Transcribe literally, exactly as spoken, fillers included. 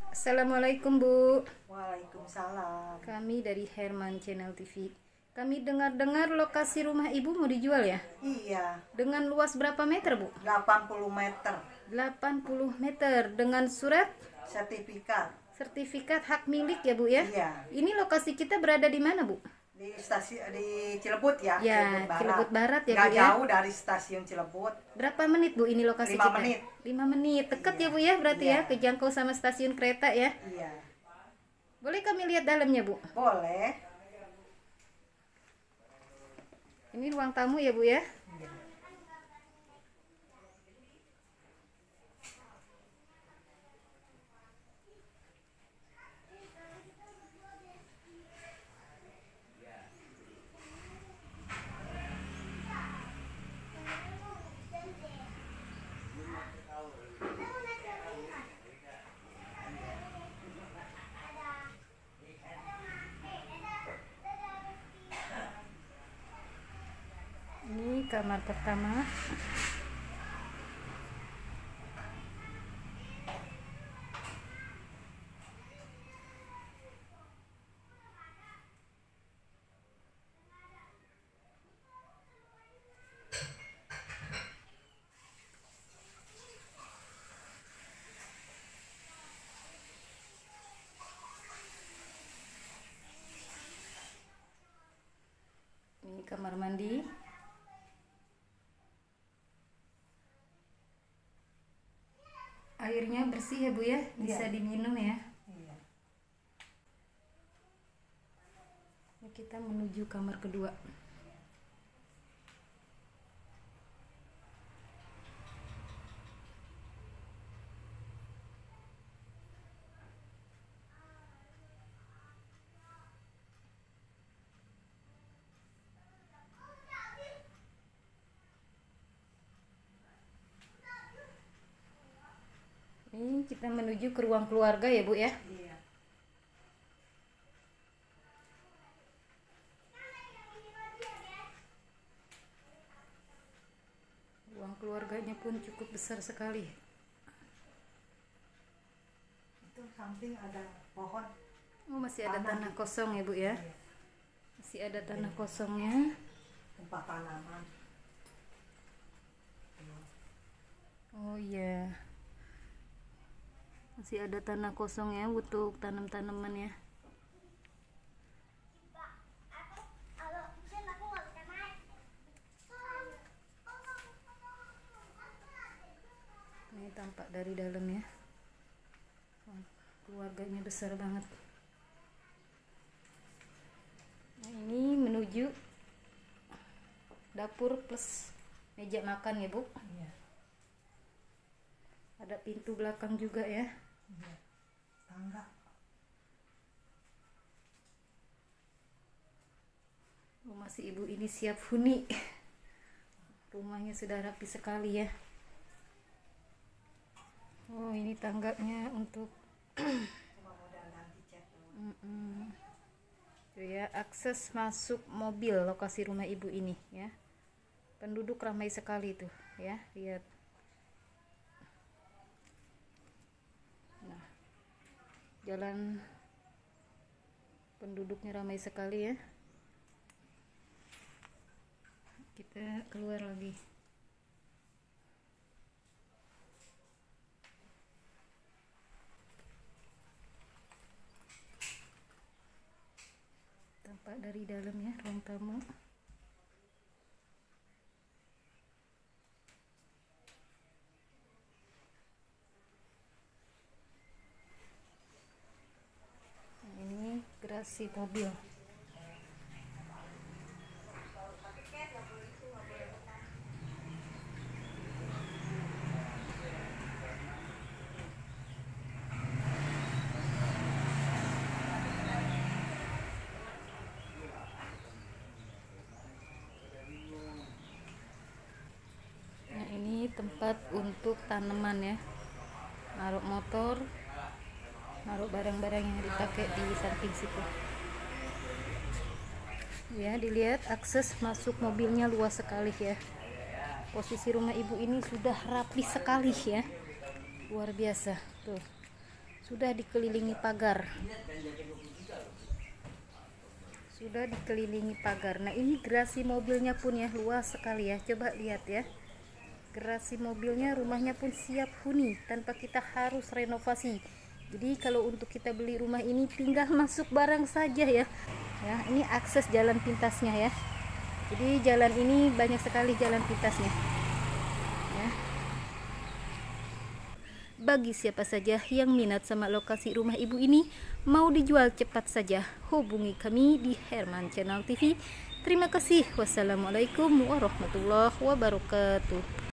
Assalamualaikum Bu. Waalaikumsalam. Kami dari Herman Channel T V. Kami dengar-dengar lokasi rumah Ibu mau dijual ya? Iya, Dengan luas berapa meter Bu? delapan puluh meter. delapan puluh meter dengan surat Sertifikat. sertifikat hak milik ya Bu ya? Iya. Ini lokasi kita berada di mana Bu? Di stasiun di Cilebut ya, Ya, Cilebut Barat ya, Nggak Bu ya? jauh dari stasiun Cilebut. Berapa menit Bu ini lokasi Lima kita? menit. lima menit. Dekat Iya. ya Bu ya berarti Iya. ya, kejangkau sama stasiun kereta ya. Iya. Boleh kami lihat dalamnya Bu? Boleh. Ini ruang tamu ya Bu ya? Iya. Ini kamar pertama. Ini kamar mandi. Airnya bersih ya Bu ya, bisa Iya. diminum ya. Iya. Ini kita menuju kamar kedua. Ini kita menuju ke ruang keluarga ya Bu ya. Iya. Ruang keluarganya pun cukup besar sekali. Itu samping ada pohon. Oh, masih ada Tanah. tanah kosong ya Bu ya. Iya. Masih ada tanah kosongnya. Tempat tanaman. Oh iya. Masih ada tanah kosong ya untuk tanam-tanaman ya. Ini tampak dari dalam ya. Wah, keluarganya besar banget. Nah, ini menuju dapur plus meja makan ya Bu. Iya. Ada pintu belakang juga ya. Iya. Tangga. Rumah si ibu ini siap huni. Rumahnya sudah rapi sekali ya. Oh, ini tangganya untuk Cuma modal nanti cat. Mm-mm. Tuh ya, akses masuk mobil lokasi rumah ibu ini ya. Penduduk ramai sekali tuh ya, lihat. Nah, jalan penduduknya ramai sekali ya. Kita keluar lagi. Tampak dari dalam ya ruang tamu. Nah, ini garasi mobil. Nah, ini tempat untuk tanaman ya. Naruh motor, naruh barang-barang yang dipakai di samping situ. Ya, dilihat akses masuk mobilnya luas sekali ya. Posisi rumah ibu ini sudah rapi sekali ya, luar biasa tuh, sudah dikelilingi pagar. Sudah dikelilingi pagar. Nah, ini garasi mobilnya pun ya luas sekali ya. Coba lihat ya. Garasi mobilnya, rumahnya pun siap huni tanpa kita harus renovasi. Jadi kalau untuk kita beli rumah ini tinggal masuk barang saja ya. Ya, ini akses jalan pintasnya ya. Jadi jalan ini banyak sekali jalan pintasnya. Ya. Bagi siapa saja yang minat sama lokasi rumah ibu ini, mau dijual cepat saja, hubungi kami di Herman Channel T V. Terima kasih. Wassalamualaikum warahmatullahi wabarakatuh.